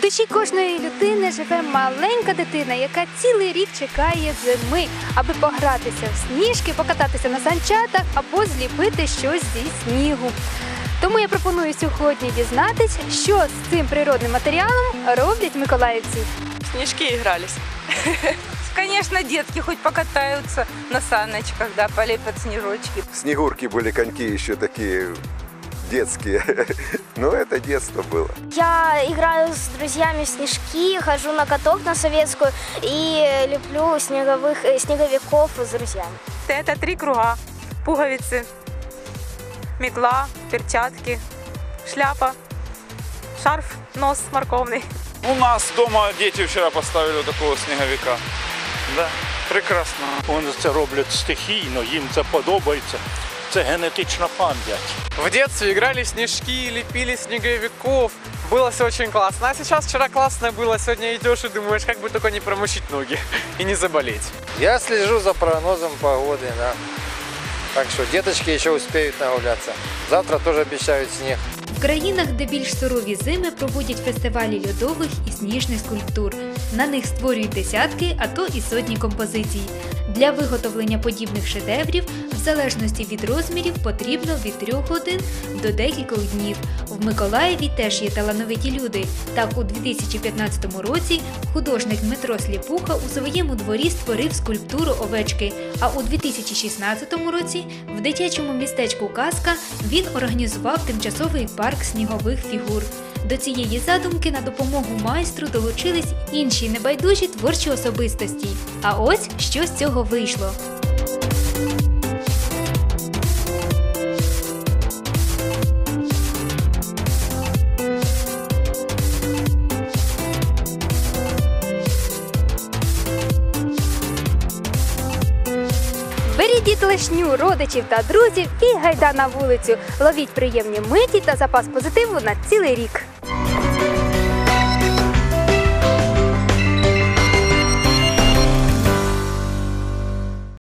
душі кожної людини живе маленька дитина, яка цілий рік чекає зими, аби погратися в сніжки, покататися на санчатах або зліпити щось зі снігу. Тому я пропоную сьогодні дізнатись, що з цим природним матеріалом роблять миколаївці. Снежки игрались. Конечно, детки хоть покатаются на саночках, да, полепят снежочки. Снегурки были, коньки еще такие детские. Но это детство было. Я играю с друзьями в снежки, хожу на каток на Советскую и леплю снеговиков с друзьями. Это 3 круга. Пуговицы, метла, перчатки, шляпа, шарф, нос морковный. У нас дома дети вчера поставили такого снеговика. Да, прекрасно. Вони це роблять стихійно, їм це подобається. Це генетична пам'ять. В детстве играли в снежки, лепили снеговиков. Было все очень классно. А сейчас вчера классно было, сегодня идешь и думаешь, как бы только не промочить ноги и не заболеть. Я слежу за прогнозом погоды, да. Так что деточки еще успеют нагуляться. Завтра тоже обещают снег. В країнах, де більш сурові зими, проводять фестивалі льодових і сніжних скульптур. На них створюють десятки, а то і сотні композицій. Для виготовлення подібних шедеврів, в залежності від розмірів, потрібно від 3 годин до декількох днів. В Миколаєві теж є талановиті люди. Так, у 2015 році художник Дмитро Сліпуха у своєму дворі створив скульптуру овечки, а у 2016 році в дитячому містечку «Казка» він організував тимчасовий парк снігових фігур. До цієї задумки на допомогу майстру долучились інші небайдужі творчі особистості. А ось що з цього вийшло. Беріть дітлашню, родичів та друзів і гайда на вулицю. Ловіть приємні миті та запас позитиву на цілий рік.